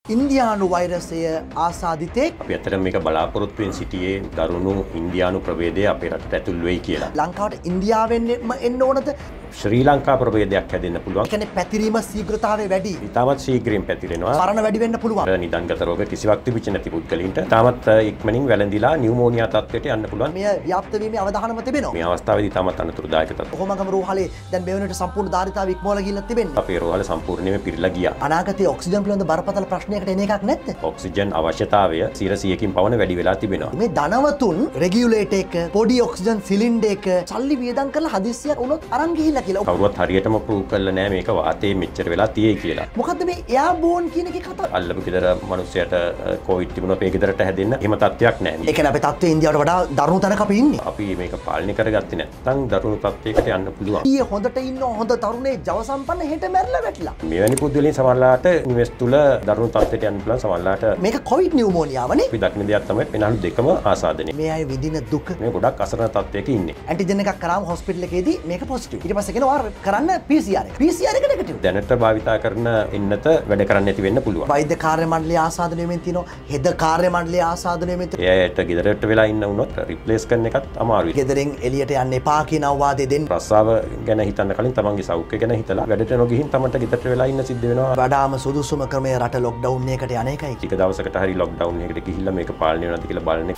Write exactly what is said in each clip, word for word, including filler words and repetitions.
ඉන්දියානු වෛරසය ආසාදිතෙක් අපි අතර මේක බලාපොරොත්තුෙන් සිටියේ දරුණු ඉන්දියානු ප්‍රභේදය අපේ රටට ඇතුල් වෙයි කියලා. ලංකාවට ඉන්දියාවෙන්ම එන්න ඕනද? ශ්‍රී ලංකා ප්‍රභේදයක් හැදෙන්න පුළුවන්. ඒ කියන්නේ පැතිරීම ශීඝ්‍රතාවය වැඩි. ඉතාමත් ශීඝ්‍රයෙන් පැතිරෙනවා. මරණ වැඩි වෙන්න පුළුවන්. නිදන්ගත රෝග කිසිවක් තිබිච්ච නැති පුද්ගලයින්ට ඉතාමත් ඉක්මනින් වැළඳිලා නියුමෝනියා තත්ත්වයට යන්න පුළුවන්. මෙය ව්‍යාප්ත වීමේ අවධානම තිබෙනවා. මේ අවස්ථාවේදී ඉතාමත් අනතුරුදායක තත්ත්වයක්. කොහොමගම රෝහලේ දැන් මේ වෙනකොට සම්පූර්ණ ධාරිතාව ඉක්මවලා ගිහිල්ලා තිබෙන්නේ. අපේ රෝහල සම්පූර්ණයෙන්ම පිරීලා ගියා. අනාගතයේ ඔක්සිජන් පිළිබඳ බරපතල ප්‍රශ්නයකට එන එකක් නැද්ද? ඔක්සිජන් අවශ්‍යතාවය සියයකින් පවන වැඩි වෙලා තිබෙනවා. මේ ධනවතුන් රෙගියුලේටර් එක පොඩි ඔක්සිජන් සිලින්ඩර් එක සල්ලි වියදම් කරලා හදිස්සියක් වුණොත් අරන් ගිහිල්ලා කියලා. කවුරුවත් හරියටම ප්‍රූව් කරලා නැහැ මේක වාතයේ මෙච්චර වෙලා තියෙයි කියලා. මොකද්ද මේ එයාබෝන් කියන එකේ කතාව? අල්ලපු ගෙදර මිනිස්සයාට කොවිඩ් තිබුණා මේ ගෙදරට හැදෙන්න එහෙම තත්ත්වයක් නැහැ. ඒ කියන්නේ අපේ තත්ත්වය ඉන්දියාවට වඩා දරුණු තැනක අපි ඉන්නේ. අපි මේක පාලනය කරගත්තේ නැත්නම් දරුණු තත්ත්වයකට යන්න පුළුවන්. ඊයේ හොඳට ඉන්න හොඳ තරුණේ ජව සම්පන්න හෙට මැරලා වැටිලා. මෙවැනි පුද්ගලයන් සමහරලාට නිවෙස් තුල දරුණු තත්ත්වයට යන්න පුළුවන්. සමහරලාට මේක කොවිඩ් නියුමෝනියාවනේ. අපි දක්න දෙයක් තමයි පෙනහළු දෙකම ආසාදනය. මේ අය විඳින දුක මේ ගොඩක් අසරණ තත්ත්වයක ඉන්නේ. ඇන්ටිජන් එකක් කරාම හොස්පිටල් එකේදී මේක පොසිටිව්. ඊට පස්සේ කියනවා කරන්න පී සී ආර් එක. පී සී ආර් එක නෙගටිව්. දැනට භාවිතා කරන එන්නත වැඩ කරන්න නැති වෙන්න පුළුවන්. වෛද්‍ය කාර්ය මණ්ඩලය ආසාදනය වෙමින් තිනවා. හෙද කාර්ය මණ්ඩලය ආසාදනය වෙමින් තිනවා. එයාට ගෙදරට වෙලා ඉන්න වුණොත් රිප්ලේස් කරන එකත් අමාරුයි. ගෙදරින් එළියට යන්න එපා කියන අවවාදය දෙන්න. ප්‍රසාව ගැන හිතන්න කලින් තමන්ගේ සෞඛ්‍ය ගැන හිතලා වැඩට නොගිහින් තමන්ට ගෙදරට වෙලා ඉන්න සිද්ධ වෙනවා. වඩාම සුදුසුම ක්‍රමය රට ලොක්ඩවුන් එකකට යන එකයි. ටික දවසකට හරි ලොක්ඩවුන් එකකට ගිහිල්ලා මේක පාලනය වෙනවද කියලා බලන්න.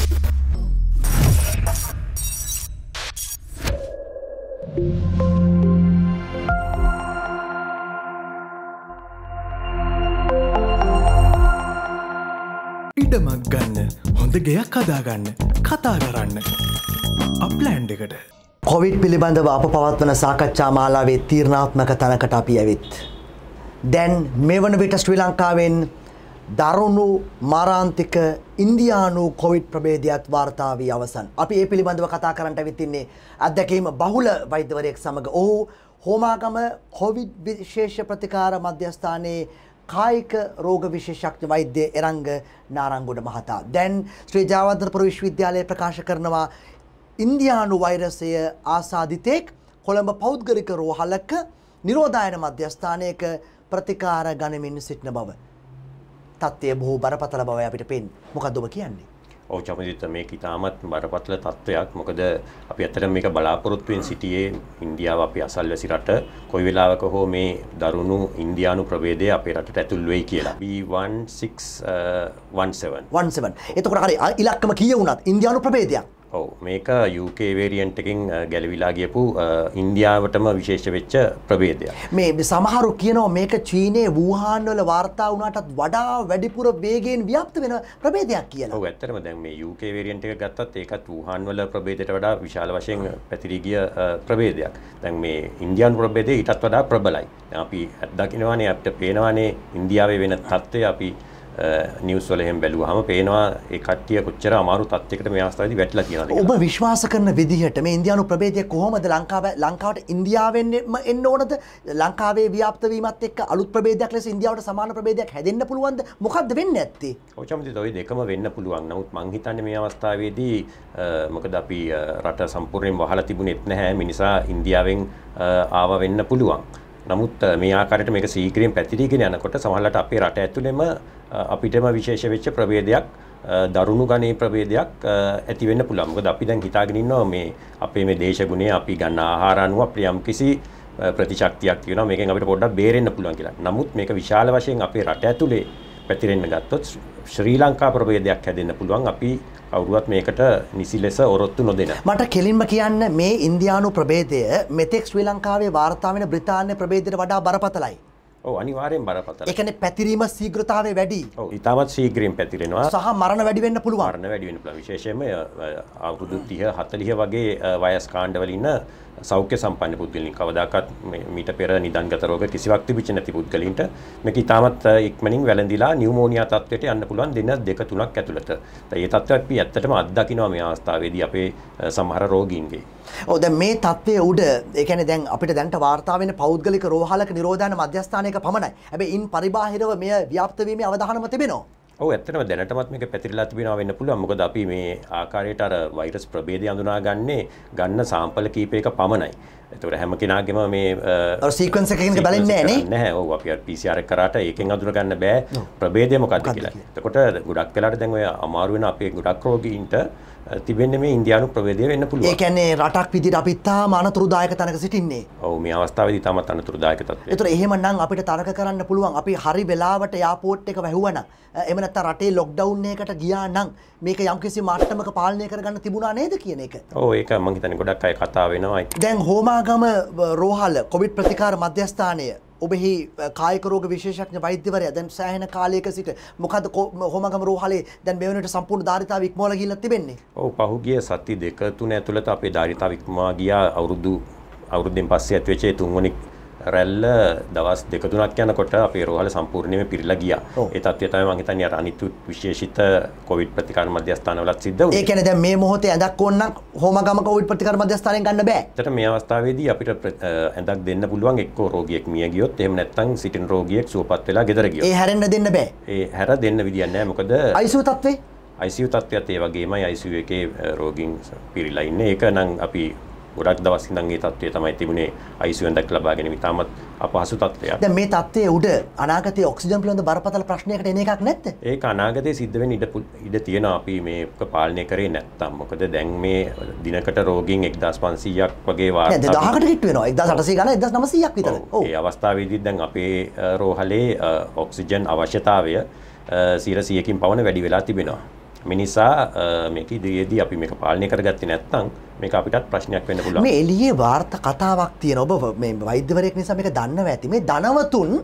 ඉඩමක් ගන්න, හොඳ ගෙයක් හදාගන්න, කතා කරන්න. අප්ලෑන්ඩ් එකට. කොවිඩ් පිළිබඳව අප පවත්වන සාකච්ඡා මාලාවේ තීරණාත්මක තැනකට අපි ඇවිත්. දැන් මේ වන විට ශ්‍රී ලංකාවෙන් දරුණු මාරාන්තික ඉන්දියානු කොවිඩ් ප්‍රභේදයක් වාර්තා වී අවසන්. අපි ඒ පිළිබඳව කතා කරන්නට ඇවිත් ඉන්නේ අත්දැකීම් බහුල වෛද්‍යවරයෙක් සමග. ඔහු හෝමාගම කොවිඩ් විශේෂ ප්‍රතිකාර මධ්‍යස්ථානයේ කායික රෝග විශේෂඥ වෛද්‍ය එරංග නාරංගොඩ මහතා. දැන් ශ්‍රී ජයවර්ධනපුර විශ්වවිද්‍යාලය ප්‍රකාශ කරනවා ඉන්දියානු වෛරසය ආසාදිතෙක් කොළඹ පෞද්ගලික රෝහලක නිරෝධායන මධ්‍යස්ථානයක ප්‍රතිකාර ගනිමින් සිටින බව. තත්ත්වය බොහෝ බරපතල බවයි අපිට පේන්නේ. මොකක්ද ඔබ කියන්නේ? ඔව් චමදිත මේක ඉතාමත් බරපතල තත්ත්වයක්. මොකද අපි ඇත්තටම මේක බලාපොරොත්තුෙන් සිටියේ ඉන්දියාව අපි අසල්වැසි රට කොයි වෙලාවක හෝ මේ දරුණු ඉන්දියානු ප්‍රභේදය අපේ රටට ඇතුල් වෙයි කියලා. B one six one seven. one seven. එතකොට හරි ඉලක්කම කීය වුණත් ඉන්දියානු ප්‍රභේදයක්. ඔව් මේක U K වේරියන්ට් එකකින් ගැලවිලා ගියපු ඉන්දියාවටම විශේෂ වෙච්ච ප්‍රභේදයක්. මේ සමහරු කියනවා මේක චීනයේ වුහාන් වල වාර්තා වුණාටත් වඩා වැඩිපුර වේගයෙන් ව්‍යාප්ත වෙන ප්‍රභේදයක් කියලා. ඔව් ඇත්තටම දැන් මේ U K වේරියන්ට් එක ගත්තත් ඒකත් වුහාන් වල ප්‍රභේදයට වඩා විශාල වශයෙන් පැතිරී ගිය ප්‍රභේදයක්. දැන් මේ ඉන්දියානු ප්‍රභේදය ඊටත් වඩා ප්‍රබලයි. දැන් අපි දකින්නවානේ අපිට පේනවානේ ඉන්දියාවේ වෙන තත්ත්වය අපි නිවස් වල එහෙම බැලුවාම පේනවා ඒ කට්ටිය කොච්චර අමාරු තත්යකට මේ අවස්ථාවේදී වැටිලා තියෙනවද කියලා. ඔබ විශ්වාස කරන විදිහට මේ ඉන්දියානු ප්‍රභේදය කොහොමද ලංකාව ලංකාවට ඉන්දියාවෙන්ම එන්න ඕනද? ලංකාවේ ව්‍යාප්ත වීමත් එක්ක අලුත් ප්‍රභේදයක් ලෙස ඉන්දියාවට සමාන ප්‍රභේදයක් හැදෙන්න පුළුවන්ද? මොකද්ද වෙන්නේ නැත්තේ? ඔව් චම්දිත ඔය දෙකම වෙන්න පුළුවන්. නමුත් මං හිතන්නේ මේ අවස්ථාවේදී මොකද අපි රට සම්පූර්ණයෙන් වහලා තිබුණෙත් නැහැ. මිනිසා ඉන්දියාවෙන් ආව වෙන්න පුළුවන්. නමුත් මේ ආකාරයට මේක සීක්‍රියෙන් පැතිරීගෙන යනකොට සමහරවිට අපේ රට ඇතුළෙම අපිටම විශේෂ වෙච්ච ප්‍රභේදයක් දරුණු ගණේ ප්‍රභේදයක් ඇති වෙන්න පුළුවන්. මොකද අපි දැන් හිතාගෙන ඉන්නවා මේ අපේ මේ දේශගුණය අපි ගන්න ආහාර අනුව අපිට යම් කිසි ප්‍රතිශක්තියක් තියෙනවා මේකෙන් අපිට පොඩ්ඩක් බේරෙන්න පුළුවන් කියලා. නමුත් මේක විශාල වශයෙන් අපේ රට ඇතුලේ පැතිරෙන්න ගත්තොත් ශ්‍රී ලංකා ප්‍රභේදයක් හැදෙන්න පුළුවන්. අපි කවුරුවත් මේකට නිසි ලෙස ඔරොත්තු නොදෙන. මට කෙලින්ම කියන්න මේ ඉන්දියානු ප්‍රභේදය මෙතෙක් ශ්‍රී ලංකාවේ වාර්තා වෙන බ්‍රිතාන්‍ය ප්‍රභේදයට වඩා බරපතලයි. ඔව් අනිවාර්යෙන් බරපතලයි. ඒ කියන්නේ පැතිරීම ශීඝ්‍රතාවය වැඩි. ඔව් ඉතාමත් ශීඝ්‍රයෙන් පැතිරෙනවා. සහ මරණ වැඩි වෙන්න පුළුවන්. මරණ වැඩි වෙන්න පුළුවන්. විශේෂයෙන්ම අවුරුදු තිහ හතළිහ වගේ වයස් කාණ්ඩවල ඉන්න සෞඛ්‍ය සම්පන්න පුද්ගලයන් කවදාකවත් මීට පෙර නිදන්ගත රෝග කිසිවක් තිබිච්ච නැති පුද්ගලයින්ට මේක ඉතාමත් ඉක්මනින් වැළඳිලා නියුමෝනියා තත්ත්වයට යන්න පුළුවන් දින දෙක තුනක් ඇතුළත. ඒ තත්ත්වයක් අපි ඇත්තටම අත්දකිනවා මේ අවස්ථාවේදී අපේ සමහර රෝගීන්ගේ. ඔව් දැන් මේ තත්ත්වයේ උඩ ඒ කියන්නේ දැන් අපිට දැන්ට වාර්තා වෙන පෞද්ගලික රෝහලක නිරෝධායන මධ්‍යස්ථානයක පමණයි. හැබැයි ඉන් පරිබාහිරව මෙය ව්‍යාප්ත වීමේ අවධානම තිබෙනවා. ඔව් ඇත්තටම දැනටමත් මේක පැතිරිලා තිබෙනවා වෙන්න පුළුවන්. මොකද අපි මේ ආකාරයට අර වෛරස් ප්‍රභේදය හඳුනාගන්නේ ගන්න සාම්පල කීපයක පමණයි. එතකොට හැම කෙනාගේම මේ අර සීක්වෙන්ස් එකකින් බලන්නේ නැහැ නේ. නැහැ. ඔව් අපි පී සී ආර් එක කරාට ඒකෙන් අඳුර ගන්න බෑ ප්‍රභේදය මොකක්ද කියලා. එතකොට ගොඩක් වෙලාට දැන් ඔය අමාරු වෙන අපේ ගොඩක් රෝගීන්ට තිබෙන්නේ මේ ඉන්දියානු ප්‍රවේදය වෙන්න පුළුවන්. ඒ කියන්නේ රටක් විදිහට අපි තාම අනතුරුදායක තැනක සිටින්නේ. ඔව් මේ අවස්ථාවේදී තාමත් අනතුරුදායක තත්ත්වයක්. ඒතර එහෙමනම් අපිට තරක කරන්න පුළුවන් අපි හරි වෙලාවට එයාපෝට් එක වැහුවනම් එහෙම නැත්නම් රටේ ලොක්ඩවුන් එකකට ගියා නම් මේක යම්කිසි මට්ටමක පාලනය කරගන්න තිබුණා නේද කියන එක. ඔව් ඒක මම හිතන්නේ ගොඩක් අය කතා වෙනවා. දැන් හෝමාගම රෝහල කොවිඩ් ප්‍රතිකාර මධ්‍යස්ථානය ඔබෙහි කායික රෝග විශේෂඥ වෛද්‍යවරයා දැන් සෑහෙන කාලයක සිට මොකද හෝමාගම රෝහලේ දැන් මේ වෙනකොට සම්පූර්ණ ධාරිතාව ඉක්මවලා ගිහිල්ලා තිබෙන්නේ. ඔව් පහුගිය සති දෙක තුන ඇතුළත අපේ ධාරිතාව ඉක්මවා ගියා. අවුරුදු අවුරුද්දෙන් පස්සේ ඇතිවෙච්ච ඒ තුන්වෙනි රැල්ල දවස් දෙක තුනක් යනකොට අපේ රෝහල සම්පූර්ණයෙන්ම පිරීලා ගියා. ඒ තත්ත්වය තමයි මම හිතන්නේ අර අනිත් විශේෂිත කොවිඩ් ප්‍රතිකාර මධ්‍යස්ථානවලත් සිද්ධ වුණේ. ඒ කියන්නේ දැන් මේ මොහොතේ ඇඳක් ඕන නම් හෝමාගම කොවිඩ් ප්‍රතිකාර මධ්‍යස්ථානයෙන් ගන්න බෑ. ඒතර මේ අවස්ථාවේදී අපිට ඇඳක් දෙන්න පුළුවන් එක්කෝ රෝගියෙක් මිය ගියොත් එහෙම නැත්නම් සිටින රෝගියෙක් සුවපත් වෙලා ගෙදර ගියොත්. ඒ හැරෙන්න දෙන්න බෑ. ඒ හැර දෙන්න විදියක් නැහැ. මොකද ආයි සී යූ තත්ත්වේ ආයි සී යූ තත්ත්වයත් ඒ වගේමයි. ආයි සී යූ එකේ රෝගීන් පිරීලා ඉන්නේ. ඒක නම් අපි ගොඩක් දවස් ඉඳන් මේ තත්ත්වය තමයි තිබුණේ. ආයි සී යූ ඇඳක් ලබා ගැනීම ඉතාමත් අපහසු තත්ත්වයක්. දැන් මේ තත්ත්වයේ උඩ අනාගතයේ ඔක්සිජන් පිළිබඳ බරපතල ප්‍රශ්නයකට එන එකක් නැද්ද? ඒක අනාගතයේ සිද්ධ වෙන්න ඉඩ ඉඩ තියෙනවා අපි මේක පාලනය කරේ නැත්තම්. මොකද දැන් මේ දිනකට රෝගීන් එක්දාස් පන්සීයක් වගේ වාර්තා නෑ දෙදාහකට කිට්ටු වෙනවා. එක්දාස් අටසිය ගණන් එක්දාස් නවසීයක් විතර. ඔව්. ඒ අවස්ථාවේදී දැන් අපේ රෝහලේ ඔක්සිජන් අවශ්‍යතාවය සියයට සීයකින් පවන වැඩි වෙලා තිබෙනවා. මේ නිසා මේක ඉදිරියේදී අපි මේක පාලනය කරගත්තේ නැත්නම් මේක අපිටත් ප්‍රශ්නයක් වෙන්න පුළුවන්. මේ එළියේ වාර්තා කතාවක් තියෙනවා. ඔබ මේ වෛද්‍යවරයෙක් නිසා මේක දන්නවා ඇති. මේ ධනවතුන්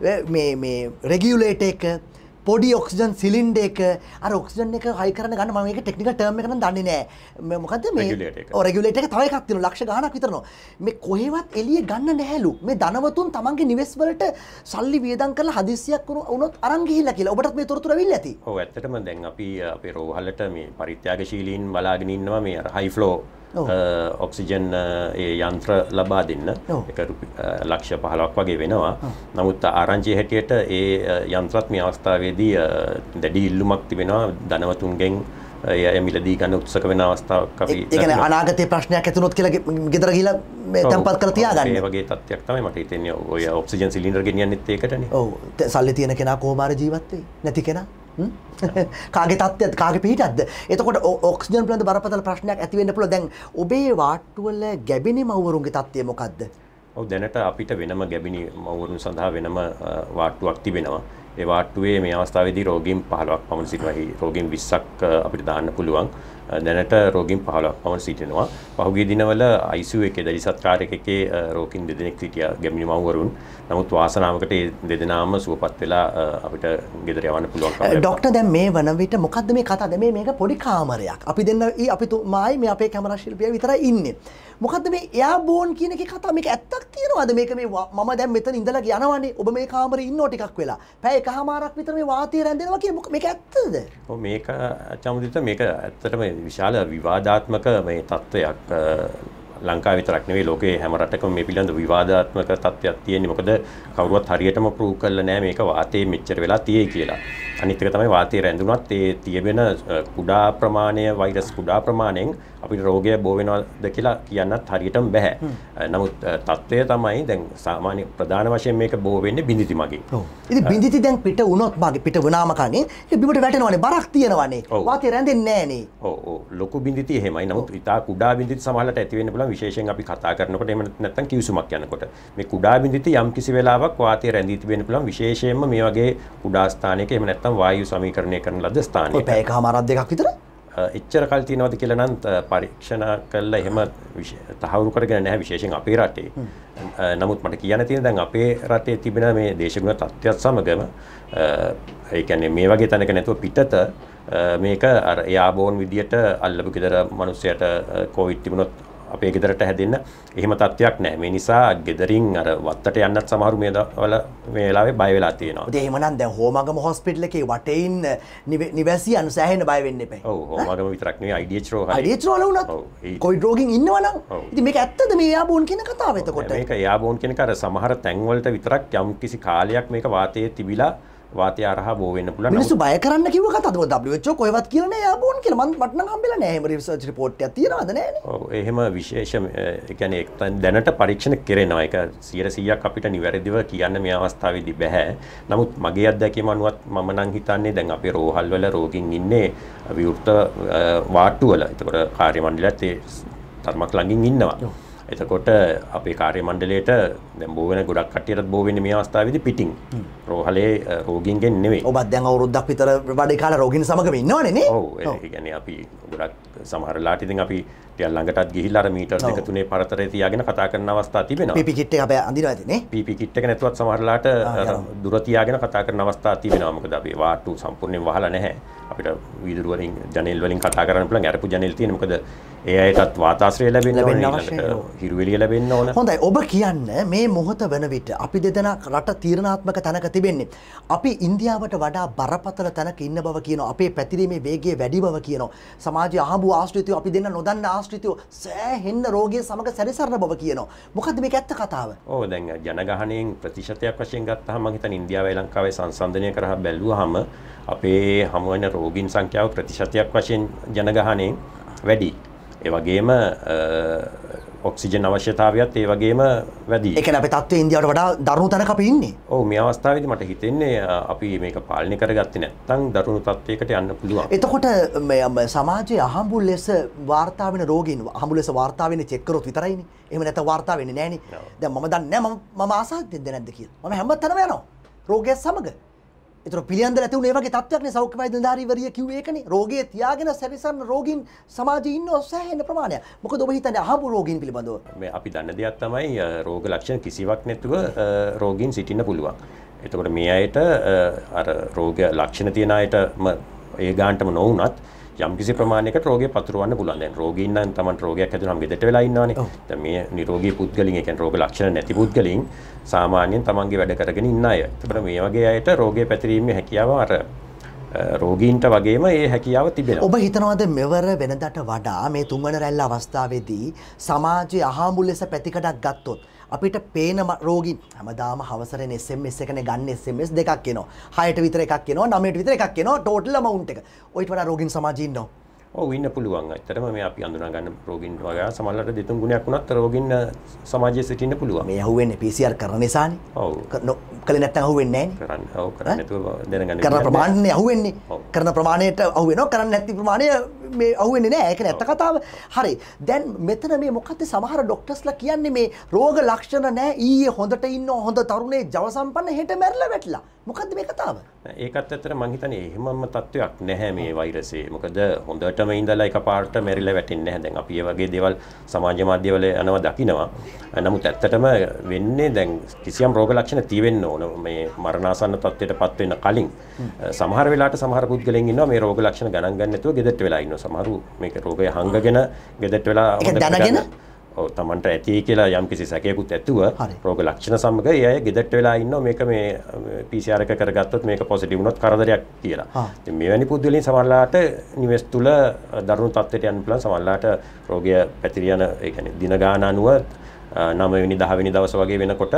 මේ මේ රෙගියුලේටර් එක පොඩි ඔක්සිජන් සිලින්ඩර් එක අර ඔක්සිජන් එක හයි කරන ගන්න මම මේක ටෙක්නිකල් ටර්ම් එක නම් දන්නේ නැහැ. මොකද්ද මේ ඔව් රෙගියුලේටර් එක තව එකක් තියෙනවා. ලක්ෂ ගාණක් විතරනවා. මේ කොහෙවත් එළියේ ගන්න නැහැලු. මේ ධනවතුන් තමන්ගේ නිවෙස් වලට සල්ලි වියදම් කරලා හදිස්සියක් වුණොත් අරන් ගිහිල්ලා කියලා. ඔබටත් මේ තොරතුරු ඇවිල්ලා ඇති. ඔව් ඇත්තටම දැන් අපි අපේ රෝහලට මේ පරිත්‍යාගශීලීන් බලාගෙන ඉන්නවා මේ අර හයි ෆ්ලෝ ඔක්සිජන් ඒ යන්ත්‍ර ලබා දෙන්න. ඒක ලක්ෂ පහළොවක් වගේ වෙනවා. නමුත් ආරංචිය හැටියට ඒ යන්ත්‍රත් මේ අවස්ථාවේදී දැඩි ඉල්ලුමක් තිබෙනවා ධනවතුන්ගෙන් ඒ මිලදී ගන්න උත්සක වෙන අවස්ථාවක් අපි ඒ කියන්නේ අනාගතයේ ප්‍රශ්නයක් ඇති වුණොත් කියලා ගෙදර ගිහිල්ලා මේ තැම්පත් කරලා තියාගන්න. ඒ වගේ තත්ත්වයක් තමයි මට හිතෙන්නේ. ඔය ඔක්සිජන් සිලින්ඩර් ගෙනියන්නෙත් ඒකටනේ. ඔව්. සල්ලි තියෙන කෙනා කොහොම හරි ජීවත් වෙයි. නැති කෙනා කාගේ තත්ත්වයක්ද කාගේ පිහිටක්ද? එතකොට ඔක්සිජන් පිළිබඳ බරපතල ප්‍රශ්නයක් ඇති වෙන්න පුළුවන්. දැන් ඔබේ වාට්ටුවල ගැබිනි මව්වරුන්ගේ තත්ත්වය මොකද්ද? ඔව් දැනට අපිට වෙනම ගැබිනි මව්වරුන් සඳහා වෙනම වාට්ටුවක් තිබෙනවා. ඒ වාට්ටුවේ මේ අවස්ථාවේදී රෝගීන් පහළොවක් පමණ සිටිනවා. රෝගීන් විස්සක් අපිට දාන්න පුළුවන්. දැනට රෝගීන් පහළොවක් පමණ සිටිනවා. පහුගිය දිනවල ආයි සී යූ එකේ දැඩි සත්කාරයක එකේ රෝගීන් දෙදෙනෙක් සිටියා ගැබිනි මව්වරුන්. නමුත් වාසනාවකට ඒ දෙදෙනාම සුවපත් වෙලා අපිට ගෙදර යවන්න පුළුවන්. ડોක්ටර් දැන් මේ වන විට මොකද්ද මේ කතාව? මේ මේක පොඩි කාමරයක්. අපි දෙන්න අපි මායි මේ අපේ කැමරා ශිල්පියා විතරයි ඉන්නේ. මොකද්ද මේ එයාබෝන් කියන එකේ කතාව? මේක ඇත්තක් තියනවාද? මේක මේ මම දැන් මෙතන ඉඳලා යනවානේ. ඔබ මේ කාමරේ ඉන්නෝ ටිකක් වෙලා. පැය එකහමාරක් විතර මේ වාතය රැඳෙනවා කියන මේක ඇත්තද? ඔව් මේක චමුදිත මේක ඇත්තටම විශාල විවාදාත්මක මේ තත්ත්වයක්. ලංකාව විතරක් නෙවෙයි ලෝකයේ හැම රටකම මේ පිළිබඳ විවාදාත්මක තත්ත්වයක් තියෙන්නේ. මොකද කවුරුවත් හරියටම ප්‍රූව් කරලා නැහැ මේක වාතයේ මෙච්චර වෙලා තියෙයි කියලා. අනිත් එක තමයි වාතයේ රැඳුනත් ඒ තියෙන කුඩා ප්‍රමාණය වෛරස් කුඩා ප්‍රමාණයෙන් අපිට රෝගය බෝ වෙනවද කියලා කියන්නත් හරියටම බෑ. නමුත් තත්ත්වය තමයි දැන් සාමාන්‍ය ප්‍රධාන වශයෙන් මේක බෝ වෙන්නේ බින්දිති මගින්. ඔව්. ඉතින් බින්දිති දැන් පිට වුණොත් මගේ පිට වුණාම කන්නේ ඒක බිමට වැටෙනවනේ බරක් තියෙනවනේ. වාතය රැඳෙන්නේ නැහනේ. ඔව් ඔව් ලොකු බින්දිති එහෙමයි. නමුත් ඉතා කුඩා බින්දිති සමහරවිට ඇති වෙන්න පුළුවන් විශේෂයෙන් අපි කතා කරනකොට එහෙම නැත්නම් කිවිසුමක් යනකොට. මේ කුඩා බින්දිති යම් කිසි වෙලාවක් වාතය රැඳී තිබෙන්න පුළුවන් විශේෂයෙන්ම මේ වගේ කුඩා ස්ථානයක එහෙම නැත්නම් වායු සමීකරණය කරන ලද ස්ථානයක. ඔය පැය එකමාරක් දෙකක් විතර එච්චර කල් තියෙනවද කියලා නම් පරීක්ෂණ කළා එහෙම තහවුරු කරගෙන නැහැ විශේෂයෙන් අපේ රටේ. නමුත් මට කියන්න තියෙන දැන් අපේ රටේ තිබෙන මේ දේශගුණ තත්ත්වයක් සමගම ඒ කියන්නේ මේ වගේ තැනක නැතුව පිටත මේක අර එයාබෝන් විදියට අල්ලපු ගෙදර මිනිස්සයාට කොවිඩ් තිබුණොත් අපේ ගෙදරට හැදෙන්න එහෙම තත්ත්වයක් නැහැ. මේ නිසා ගෙදරින් අර වත්තට යන්නත් සමහරු මේ වල මේ වෙලාවේ බය වෙලා තියෙනවා. ඒ එහෙමනම් දැන් හෝමාගම හොස්පිටල් එකේ වටේ ඉන්න නිවැසියන් සෑහෙන බය වෙන්න එපා. ඔව් හෝමාගම විතරක් නෙවෙයි ආයි ඩී එච් රෝහලේ. ආයි ඩී එච් රෝහල වුණත් කොවිඩ් රෝගීන් ඉන්නවනම් ඉතින් මේක ඇත්තද මේ එයාබෝන් කියන කතාව එතකොට? මේක එයාබෝන් කියන එක අර සමහර තැන් වලට විතරක් යම් කිසි කාලයක් මේක වාතයේ තිබිලා වාතය හරහා බෝ වෙන්න පුළුවන්. මිනිස්සු බය කරන්න කිව්ව කතාවද? මොකද W H O කොහෙවත් කියලා නෑ යාබෝන් කියලා. මම මට නම් හම්බෙලා නෑ. එහෙම රිසර්ච් රිපෝට් එකක් තියනවද නෑනේ? ඔව් එහෙම විශේෂ ඒ කියන්නේ දැනට පරීක්ෂණ කරනවා. ඒක සියයට සීයක් අපිට නිවැරදිව කියන්න මේ අවස්ථාවේදී බෑ. නමුත් මගේ අත්දැකීම අනුවත් මම නම් හිතන්නේ දැන් අපේ රෝහල් වල රෝගීන් ඉන්නේ විවෘත වාට්ටු වල. ඒතකොට කාර්ය මණ්ඩලයත් ඒ තරමක් ළඟින් ඉන්නවා. එතකොට අපේ කාර්ය මණ්ඩලයට දැන් බෝ වෙන ගොඩක් කට්ටියටත් බෝ වෙන්නේ මේ අවස්ථාවේදී පිටින් රෝහලේ රෝගීන්ගෙන් නෙවෙයි. ඔබත් දැන් අවුරුද්දක් විතර වැඩි කාලේ රෝගීන් සමගම ඉන්නවනේ නේ? ඔව් ඒ කියන්නේ අපි ගොඩක් සමහර ලාට ඉතින් අපි ටිකක් ළඟටත් ගිහිල්ලා අර මීටර් දෙක තුනේ පරතරේ තියාගෙන කතා කරන අවස්ථා තිබෙනවා. පී පී කිට් එක අපි අඳිනවා ඇති නේ? පී පී කිට් එක නැතුවත් සමහර ලාට දුර තියාගෙන කතා කරන අවස්ථා තිබෙනවා. මොකද අපි වාට්ටු සම්පූර්ණයෙන් වහලා නැහැ. අපිට වීදුරු වලින් ජනෙල් වලින් කතා කරන්න පුළුවන්. අරපු ජනෙල් තියෙන. මොකද ඒ අයටත් වාතාශ්‍රය ලැබෙන්න ඕනේ. හිරු එළිය ලැබෙන්න ඕන. හොඳයි ඔබ කියන්න මේ මොහොත වන විට අපි දෙදෙනා රට තීරණාත්මක තැනක තිබෙන්නේ. අපි ඉන්දියාවට වඩා බරපතල තැනක ඉන්න බව කියනවා. අපේ පැතිරීමේ වේගය වැඩි බව කියනවා. සමාජයේ අහඹු ආශ්‍රිතයෝ අපි දෙන්න නොදන්න ආශ්‍රිතයෝ සෑහෙන්න රෝගිය සමග සැරිසරන බව කියනවා. මොකද්ද මේක ඇත්ත කතාව? ඔව් දැන් ජනගහණයෙන් ප්‍රතිශතයක් වශයෙන් ගත්තාම මම හිතන්නේ ඉන්දියාවයි ලංකාවයි සංසන්දනය කරලා බැලුවාම අපේ හමු වෙන රෝගීන් සංඛ්‍යාව ප්‍රතිශතයක් වශයෙන් ජනගහණයෙන් වැඩි. ඒ වගේම ඔක්සිජන් අවශ්‍යතාවයත් ඒ වගේම වැඩි. ඒ කියන්නේ අපේ තත්ත්වය ඉන්දියාවට වඩා දරුණු තැනක අපි ඉන්නේ. ඔව් මේ අවස්ථාවේදී මට හිතෙන්නේ අපි මේක පාලනය කරගත්තේ නැත්නම් දරුණු තත්ත්වයකට යන්න පුළුවන්. එතකොට මේ සමාජයේ අහඹු ලෙස වාර්තා වෙන රෝගීන් අහඹු ලෙස වාර්තා වෙන්නේ චෙක් කරොත් විතරයිනේ. එහෙම නැත්නම් වාර්තා වෙන්නේ නැහනේ. දැන් මම දන්නේ නැහැ මම මම ආසාවෙන්ද නැද්ද කියලා. මම හැමතැනම යනවා. රෝගය සමග. ඒතර පිළියන්දල ඇති උනේ වගේ තත්ත්වයක් නේ සෞඛ්‍ය වෛද්‍ය නිලධාරීවරිය කිව්වේ ඒකනේ. රෝගිය තියාගෙන සැරිසරන රෝගීන් සමාජයේ ඉන්න සෑහෙන ප්‍රමාණයක්. මොකද ඔබ හිතන්නේ අහඹු රෝගීන් පිළිබඳව? මේ අපි දන්න දෙයක් තමයි රෝග ලක්ෂණ කිසිවක් නැතුව රෝගීන් සිටින්න පුළුවන්. එතකොට මේ අයට අර රෝග ලක්ෂණ තියෙන අයටම ඒ ගානටම නොවුනත් යම් කිසි ප්‍රමාණයකට රෝගය පතුරවන්න පුළුවන්. දැන් රෝගීන් නම් Taman රෝගයක් හැදුනම ගෙදරට වෙලා ඉන්නවනේ. දැන් මේ නිරෝගී පුද්ගලින් ඒ කියන්නේ රෝග ලක්ෂණ නැති පුද්ගලින් සාමාන්‍යයෙන් Tamanගේ වැඩ කරගෙන ඉන්න අය. ඒකට මේ වගේ අයට රෝගය පැතිරීමේ හැකියාව අර රෝගීන්ට වගේම ඒ හැකියාව තිබෙනවා. ඔබ හිතනවාද මෙවර වෙනදට වඩා මේ තුන්වන රැල්ල අවස්ථාවේදී සමාජයේ අහඹු ලෙස පැතිකඩක් ගත්තොත් අපිට පේන රෝගීන් හැමදාම හවසරෙන් එස් එම් එස් එකනේ ගන්න එස් එම් එස් දෙකක් එනවා. හයට විතර එකක් එනවා, නවයට විතර එකක් එනවා ටෝටල් amount එක. ඔයිට වඩා රෝගීන් සමාජයේ ඉන්නවා. ඔව් ඉන්න පුළුවන්. ඇත්තටම මේ අපි අඳුනා ගන්න රෝගීන් වගේ සමහරවිට දෙතුන් ගුණයක් වුණත් රෝගීන් සමාජයේ සිටින්න පුළුවන්. මේ අහුවෙන්නේ පී සී ආර් කරන නිසානේ. ඔව්. කලේ නැත්තම් අහුවෙන්නේ නැහනේ. කරන්න. ඔව් කරන්න නැතුව දැනගන්න. කරන ප්‍රමාණයනේ අහුවෙන්නේ. කරන ප්‍රමාණයට අහුවෙනවා. කරන්නේ නැති ප්‍රමාණය මේ අහුවෙන්නේ නැහැ. ඒක නැත්ත කතාව. හරි. දැන් මෙතන මේ මොකද්ද සමහර ડોක්ටර්ස්ලා කියන්නේ මේ රෝග ලක්ෂණ නැහැ. ඊයේ හොඳට ඉන්න හොඳ තරුණේ ජව සම්පන්න හෙට මැරිලා වැටලා. මොකද්ද මේ කතාව? ඒකත් ඇත්තට මම හිතන්නේ එහෙමම තත්වයක් නැහැ මේ වෛරසයේ. මොකද හොඳටම ඉඳලා එකපාරට මැරිලා වැටෙන්නේ නැහැ. දැන් අපි මේ වගේ දේවල් සමාජ මාධ්‍යවල යනවා දකිනවා. නමුත් ඇත්තටම වෙන්නේ දැන් කිසියම් රෝග ලක්ෂණ තියෙන්න ඕන මේ මරණාසන්න තත්ත්වයටපත් වෙන්න කලින්. සමහර වෙලාවට සමහර පුද්ගලයන් ඉන්නවා මේ රෝග ලක්ෂණ ගණන් ගන්න නැතුව ගෙදරට වෙලා ඉන්නවා. සමහරු මේක රෝගය හංගගෙන ගෙදරට වෙලා හොඳට දැනගෙන ඔව් Tamanට ඇති කියලා යම් කිසි සැකයකුත් ඇතුව රෝග ලක්ෂණ සමග ඒ අය ගෙදරට වෙලා ඉන්නවා මේක මේ පී සී ආර් එක කරගත්තොත් මේක පොසිටිව් වුණොත් කරදරයක් කියලා. ඉතින් මෙවැනි පුද්ගලයන් සමහරලාට නිවෙස් තුල දරුණු තත්ත්වයට යන්න පුළුවන්. සමහරලාට රෝගය පැතිර යන ඒ කියන්නේ දින ගාන අනුව නව වෙනි දහ වෙනි දවස් වගේ වෙනකොට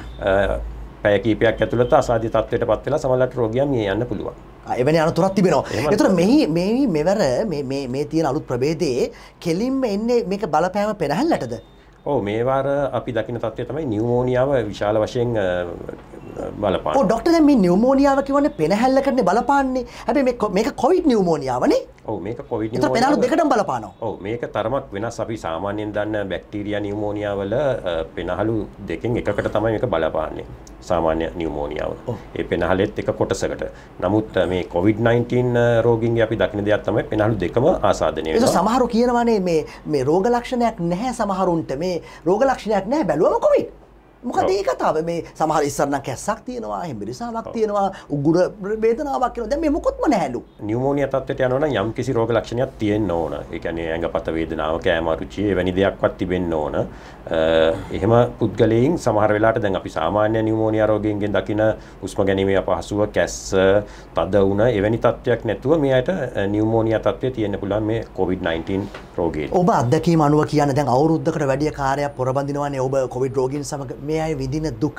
පැය කීපයක් ඇතුළත අසාධ්‍ය තත්ත්වයටපත් වෙලා සමහරලාට රෝගියා මිය යන්න පුළුවන්. එවැනි අනතුරක් තිබෙනවා. ඒතර මෙහි මේ මෙවර මේ මේ මේ තියෙන අලුත් ප්‍රභේදයේ කෙලින්ම එන්නේ මේක බලපෑම පෙරහැල්ලටද? ඔව් මේ වාර අපි දකින තත්ත්වය තමයි නියුමෝනියාව විශාල වශයෙන් බලපාන. ඔව් ડોක්ටර් දැන් මේ නියුමෝනියාව කියවනේ පෙරහැල්ලකටනේ බලපාන්නේ. හැබැයි මේ මේක කොවිඩ් නියුමෝනියාවනේ. ඔව් මේක කොවිඩ් නියුමෝනියාව. ඒතර පෙරහැල්ල දෙකටම බලපානවා. ඔව් මේක තරමක් වෙනස්. අපි සාමාන්‍යයෙන් දන්න බැක්ටීරියා නියුමෝනියා වල පෙනහළු දෙකෙන් එකකට තමයි මේක බලපාන්නේ. සාමාන්‍ය නියුමෝනියාව. ඒ පෙනහළෙත් එක කොටසකට. නමුත් මේ කොවිඩ් නයින්ටීන් රෝගීන්ගේ අපි දකින දෙයක් තමයි පෙනහළු දෙකම ආසාදනය වෙනවා. ඒක සමහරු කියනවානේ මේ මේ රෝග ලක්ෂණයක් නැහැ සමහරුන්ට මේ රෝග ලක්ෂණයක් නැහැ බැලුවම කොවිඩ්. මොකද ඒ කතාව මේ සමහර ඉස්සර නම් කැස්සක් තියෙනවා, හෙම්බිරිසාවක් තියෙනවා, උගුර වේදනාවක් කියනවා. දැන් මේ මොකොත්ම නැහැලු. නියුමෝනියා තත්ත්වයට යනවා නම් යම් කිසි රෝග ලක්ෂණයක් තියෙන්න ඕන. ඒ කියන්නේ ඇඟපත වේදනාව, කෑම අරුචිය එවැනි දෙයක්වත් තිබෙන්න ඕන. එහෙම පුද්ගලයන් සමහර වෙලාවට දැන් අපි සාමාන්‍ය නියුමෝනියා රෝගීන්ගෙන් දකින හුස්ම ගැනීමේ අපහසුව, කැස්ස, තද වුණ එවැනි තත්ත්වයක් නැතුව මේ අයට නියුමෝනියා තත්ත්වය තියෙන්න පුළුවන් මේ කොවිඩ් නයින්ටීන් රෝගීන්. ඔබ අත්දැකීම අනුව කියන්නේ දැන් අවුරුද්දකට වැඩි කාලයක් පොරබඳිනවානේ ඔබ කොවිඩ් රෝගීන් සමග මේ අය විඳින දුක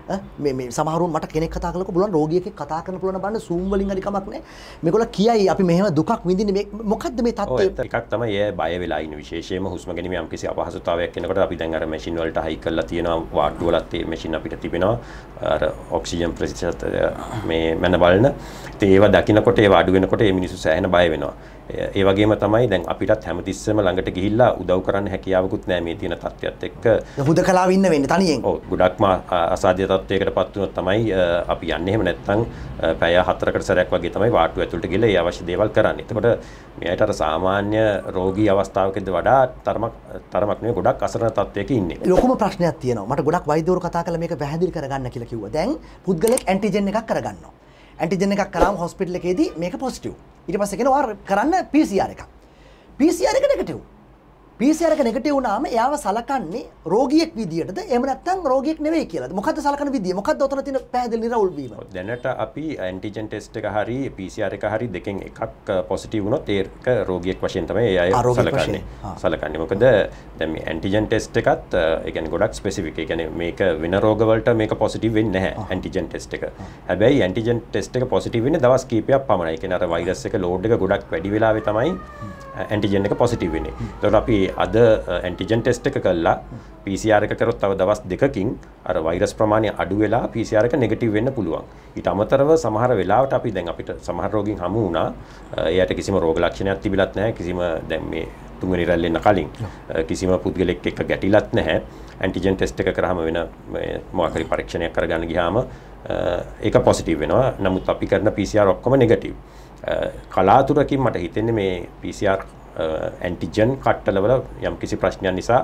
මේ මේ සමහරුන් මට කෙනෙක් කතා කළාක බලන්න රෝගියෙක් කතා කරන්න පුළුවන් බලන්න Zoom වලින් හරි කමක් නැහැ. මේගොල්ලෝ කියයි අපි මෙහෙම දුකක් විඳින්නේ මේ මොකද්ද මේ තත්ත්වය? ඔය එකක් තමයි ඒ බය වෙලා ඉන්න විශේෂයෙන්ම හුස්ම ගැනීම යම් කිසි අපහසුතාවයක් එනකොට අපි දැන් අර මැෂින් වලට හයි කරලා තියෙනවා වාට්ටු වලත් ඒ මැෂින් අපිට තිබෙනවා අර ඔක්සිජන් ප්‍රතිශත මේ මන බලන. ඉතින් ඒවා දකින්නකොට ඒවා අඩු වෙනකොට ඒ මිනිස්සු සෑහෙන බය වෙනවා. ඒ වගේම තමයි දැන් අපිටත් හැමතිස්සෙම ළඟට ගිහිල්ලා උදව් කරන්න හැකියාවකුත් නැහැ මේ තියෙන තත්ත්වයක් එක්ක. හුදකලාව ඉන්න වෙන්නේ තනියෙන්. ඔව් ගොඩක්ම අසාධ්‍ය තත්ත්වයකටපත් වුණොත් තමයි අපි යන්නේ. එහෙම නැත්නම් පැය හතරකට සැරයක් වගේ තමයි වාට්ටුව ඇතුළට ගිහලා ඒ අවශ්‍ය දේවල් කරන්නේ. එතකොට මෙයාට අර සාමාන්‍ය රෝගී අවස්ථාවකදී වඩා තරමක් තරමක් නෙවෙයි ගොඩක් අසරණ තත්ත්වයක ඉන්නේ. ලොකුම ප්‍රශ්නයක් තියෙනවා. මට ගොඩක් වෛද්‍යවරු කතා කරලා මේක පැහැදිලි කරගන්න කියලා කිව්වා. දැන් පුද්ගලෙක් ඇන්ටිජන් එකක් කරගන්නවා. ඇන්ටිජන් එකක් කරාම හොස්පිටල් එකේදී මේක පොසිටිව්. ඊට පස්සේ කියනවා කරන්න පී සී ආර් එකක්. පී සී ආර් එක නෙගටිව්. පී සී ආර් එක නෙගටිව් වුණාම එයාව සලකන්නේ රෝගියෙක් විදියටද එහෙම නැත්නම් රෝගියෙක් නෙවෙයි කියලාද? මොකද්ද සලකන විදිය? මොකද්ද උතන තියෙන පැහැදිලි නිරවුල් වීම? දැනට අපි ඇන්ටිජන් ටෙස්ට් එක හරි පී සී ආර් එක හරි දෙකෙන් එකක් පොසිටිව් වුණොත් ඒක රෝගියෙක් වශයෙන් තමයි ඒ අය සලකන්නේ. සලකන්නේ. මොකද දැන් මේ ඇන්ටිජන් ටෙස්ට් එකත් ඒ කියන්නේ ගොඩක් ස්පෙસિෆික්. ඒ කියන්නේ මේක වෙන රෝග වලට මේක පොසිටිව් වෙන්නේ නැහැ ඇන්ටිජන් ටෙස්ට් එක. හැබැයි ඇන්ටිජන් ටෙස්ට් එක පොසිටිව් වෙන්නේ දවස් කිහිපයක් පමණයි. ඒ කියන්නේ අර වෛරස් එක ලෝඩ් එක ගොඩක් වැඩි වෙලාවේ තමයි ඇන්ටිජන් එක පොසිටිව් වෙන්නේ. ඒතකොට අපි අද ඇන්ටිජන් ටෙස්ට් එක කළා පී සී ආර් එක කරොත් තව දවස් දෙකකින් අර වෛරස් ප්‍රමාණය අඩු වෙලා පී සී ආර් එක නෙගටිව් වෙන්න පුළුවන්. ඊට අමතරව සමහර වෙලාවට අපි දැන් අපිට සමහර රෝගීන් හමු වුණා. එයාට කිසිම රෝග ලක්ෂණයක් තිබිලත් නැහැ. කිසිම දැන් මේ තුන්වෙනි රැල්ල එන්න කලින් කිසිම පුද්ගලෙක් එක්ක ගැටිලත් නැහැ. ඇන්ටිජන් ටෙස්ට් එක කරාම වෙන මොකක් හරි පරීක්ෂණයක් කරගන්න ගියාම ඒක පොසිටිව් වෙනවා. නමුත් අපි කරන පී සී ආර් ඔක්කොම නෙගටිව්. කලාතුරකින් මට හිතෙන්නේ මේ පී සී ආර් ඇන්ටිජන් කට්ටලවල යම් කිසි ප්‍රශ්නයක් නිසා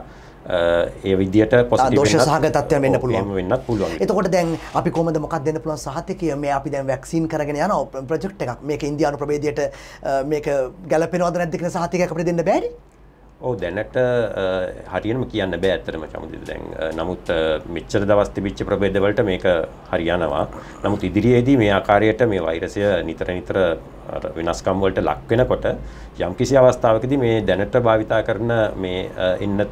ඒ විදියට පොසිටිව් දෝෂ සහගත තත්ත්වයක් වෙන්න පුළුවන්. වෙන්නත් පුළුවන්. එතකොට දැන් අපි කොහොමද මොකක්ද දෙන්න පුළුවන් සහතිකය? මේ අපි දැන් වැක්සින් කරගෙන යන ප්‍රොජෙක්ට් එකක්. මේක ඉන්දියානු ප්‍රභේදයට මේක ගැලපෙනවද නැද්ද කියන සහතිකයක් අපිට දෙන්න බෑනේ. ඔව් දැනට හරියටම කියන්න බෑ ඇත්තටම චමුදිද දැන්. නමුත් මෙච්චර දවස් තිබිච්ච ප්‍රභේද වලට මේක හරියනවා. නමුත් ඉදිරියේදී මේ ආකාරයට මේ වෛරසය නිතර නිතර වෙනස්කම් වලට ලක් වෙනකොට යම්කිසි අවස්ථාවකදී මේ දැනට භාවිතා කරන මේ එන්නත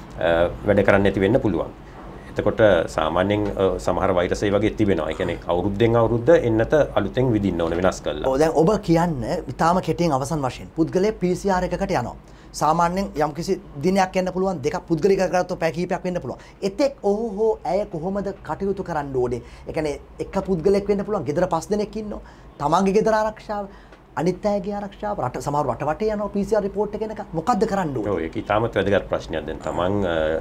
වැඩ කරන්න නැති වෙන්න පුළුවන්. එතකොට සාමාන්‍යයෙන් සමහර වෛරස් ඒ වගේ තිබෙනවා. ඒ කියන්නේ අවුරුද්දෙන් අවුරුද්ද එන්නත අලුතෙන් විදින්න ඕන වෙනස් කරලා. ඔව් දැන් ඔබ කියන්නේ ඊටාම කෙටියෙන් අවසන් වශයෙන් පුද්ගලයා පී සී ආර් එකකට යනවා. සාමාන්‍යයෙන් යම්කිසි දිනයක් යන්න පුළුවන්, දෙකක් පුද්ගලික කරගත්තොත් පැය කිහිපයක් වෙන්න පුළුවන්. එතෙක් ඔහු හෝ ඇය කොහොමද කටයුතු කරන්න ඕනේ? ඒ කියන්නේ එක පුද්ගලෙක් වෙන්න පුළුවන්, ගෙදර පස් දෙනෙක් ඉන්නවා. තමන්ගේ ගෙදර ආරක්ෂාව, අනිත් අයගේ ආරක්ෂාව, රට සමහර රට වටේ යනවා පී සී ආර් රිපෝට් එක එනකම්. මොකද්ද කරන්න ඕනේ? ඔව් ඒක ඉතාමත් වැදගත් ප්‍රශ්නයක්. දැන් තමන්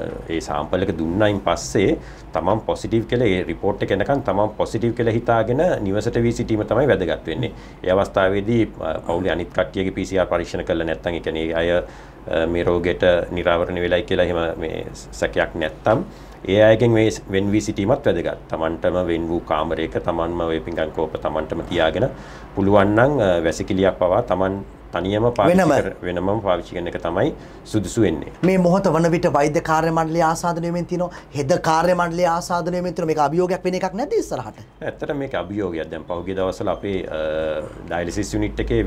ඒ සාම්පල් එක දුන්නයින් පස්සේ තමන් පොසිටිව් කියලා ඒ රිපෝට් එක එනකම් තමන් පොසිටිව් කියලා හිතාගෙන නිවසට වී සිටීම තමයි වැදගත් වෙන්නේ. ඒ අවස්ථාවේදී පවුලේ අනිත් කට්ටියගේ පී සී ආර් පරීක්ෂණ කළා නැත්නම් ඒ කියන්නේ අය මේ රෝගයට නිරාවරණය වෙලයි කියලා එහෙම මේ සැකයක් නැත්තම් ඒ අයගෙන් මේ වෙන් වී සිටීමත් වැදගත්. තමන්ටම වෙන් වූ කාමරයක තමන්ම ඔය පිඟන් කෝප තමන්ටම තියාගෙන පුළුවන් නම් වැසිකිළියක් පවා තමන් තනියම පාවිච්චි කර වෙනමම පාවිච්චි කරන එක තමයි සුදුසු වෙන්නේ. මේ මොහොත වන විට වෛද්‍ය කාර්ය මණ්ඩලය ආසාදනය වෙමින් තිනවා. හෙද කාර්ය මණ්ඩලය ආසාදනය වෙමින් තිනවා. මේක අභියෝගයක් වෙන එකක් නැද්ද ඉස්සරහට? ඇත්තට මේක අභියෝගයක්. දැන් පහුගිය දවස්වල අපේ ඩයලිසිස් යුනිට් එකේ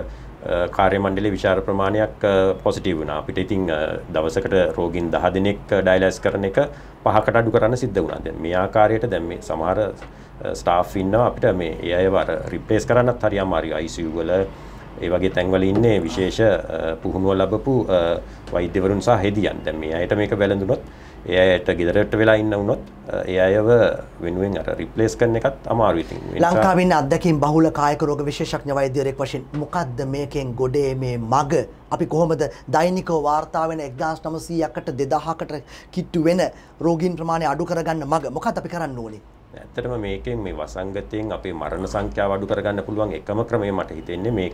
කාර්ය මණ්ඩලයේ විශාල ප්‍රමාණයක් පොසිටිව් වුණා. අපිට ඉතින් දවසකට රෝගීන් දහ දෙනෙක් ඩයලයිස් කරන එක පහකට අඩු කරන්න සිද්ධ වුණා. දැන් මේ ආකාරයට දැන් මේ සමහර ස්ටාෆ් ඉන්නවා අපිට මේ ඒ අයව රිප්ලේස් කරන්නත් හරි අමාරුයි. ආයි සී යූ වල ඒ වගේ තැන්වල ඉන්නේ විශේෂ පුහුණුව ලැබපු වෛද්‍යවරුන් සහ හෙදියන්. දැන් මේ අයට මේක වැළඳුනොත් ඒ අයට ගෙදරට වෙලා ඉන්න වුණොත් ඒ අයව වෙනුවෙන් අර රිප්ලේස් කරන එකත් අමාරුයි. ඉතින් ලංකාවේ ඉන්න අත්දැකීම් බහුල කායික රෝග විශේෂඥ වෛද්‍යවරයෙක් වශයෙන් මොකද්ද මේකෙන් ගොඩේ මේ මග? අපි කොහොමද දෛනිකව වාර්තා වෙන එක්දාස් නවසීයකට දෙදාහකට කිට්ටු වෙන රෝගීන් ප්‍රමාණය අඩු කරගන්න මග? මොකක්ද අපි කරන්න ඕනේ? ඇත්තටම මේකෙන් මේ වසංගතයෙන් අපේ මරණ සංඛ්‍යාව අඩු කරගන්න පුළුවන් එකම ක්‍රමය මට හිතෙන්නේ මේක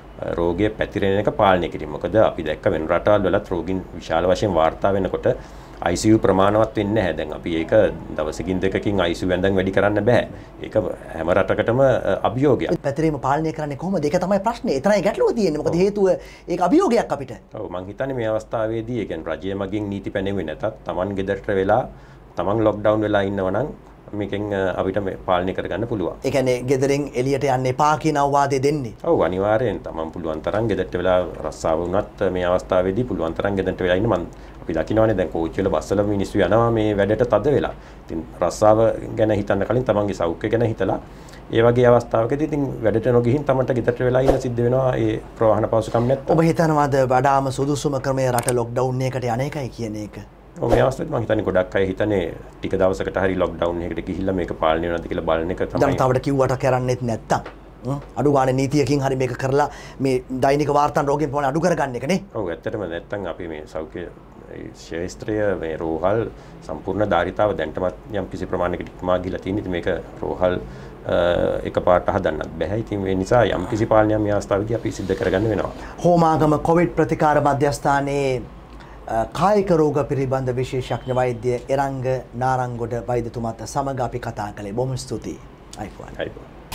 රෝගය පැතිරෙන එක පාලනය කිරීම. මොකද අපි දැක්ක වෙන රටවල් වලත් රෝගීන් විශාල වශයෙන් වාර්තා වෙනකොට ආයි සී යූ ප්‍රමාණවත් වෙන්නේ නැහැ. දැන් අපි ඒක දවසකින් දෙකකින් ආයි සී යූ වැඳන් වැඩි කරන්න බෑ. ඒක හැම රටකටම අභියෝගයක්. පැතිරීම පාලනය කරන්නේ කොහොමද? ඒක තමයි ප්‍රශ්නේ. එතරම් ගැටලුව තියෙන්නේ. මොකද හේතුව ඒක අභියෝගයක් අපිට. ඔව් මං හිතන්නේ මේ අවස්ථාවේදී ඒ කියන්නේ රජය මගින් නීති පැනෙන්නේ නැතත් Taman ගෙදරට වෙලා Taman ලොක්ඩවුන් වෙලා ඉන්නවා නම් මේකෙන් අපිට පාලනය කරගන්න පුළුවන්. ඒ කියන්නේ ගෙදරින් එළියට යන්න එපා කියන අවවාදය දෙන්නේ. ඔව් අනිවාර්යෙන් Taman පුළුවන් තරම් ගෙදරට වෙලා රස්සාව වුණත් මේ අවස්ථාවේදී පුළුවන් තරම් ගෙදරට වෙලා ඉන්න මම අපි දකින්නවානේ දැන් කෝච්චි වල බස් වල මිනිස්සු යනවා මේ වැඩට තද වෙලා. ඉතින් රස්සාව ගැන හිතන්න කලින් තමන්ගේ සෞඛ්‍ය ගැන හිතලා ඒ වගේ අවස්ථාවකදී ඉතින් වැඩට නොගිහින් තමන්ට ගෙදරට වෙලා ඉන්න සිද්ධ වෙනවා ඒ ප්‍රවාහන පහසුකම් නැත්නම්. ඔබ හිතනවාද වඩාම සුදුසුම ක්‍රමය රට ලොක්ඩවුන් එකකට යන එකයි කියන එක? ඔව් මේ අවස්ථාවේ මම හිතන්නේ ගොඩක් අය හිතන්නේ ටික දවසකට හරි ලොක්ඩවුන් එකකට ගිහිල්ලා මේක පාලනය වෙනවද කියලා බලන එක තමයි. ජනතාවට කිව්වට කරන්නේත් නැත්තම් අඩු ගානේ නීතියකින් හරි මේක කරලා මේ දෛනික වාර්තාන් රෝගීන් ප්‍රමාණය අඩු කරගන්න එක නේ. ඔව් ඇත්තටම නැත්තම් අපි මේ සෞඛ්‍ය ශාස්ත්‍රය මේ රෝහල් සම්පූර්ණ ධාරිතාව දැන්ටමත් යම් කිසි ප්‍රමාණයකට ඉක්මවා ගිහිලා තියෙන. ඉතින් මේක රෝහල් එකපාරට හදන්නත් බැහැ. ඉතින් ඒ නිසා යම් කිසි පාලනයක් මේ අවස්ථාවේදී අපි සිද්ධ කරගන්න වෙනවා. හෝමාගම කොවිඩ් ප්‍රතිකාර මධ්‍යස්ථානයේ කායික රෝග පිළිබඳ විශේෂඥ වෛද්‍ය එරංග නාරංගොඩ වෛද්‍යතුමාත් සමග අපි කතා කළේ. බොහොම ස්තුතියි. අයිබෝන්. අයිබෝන්.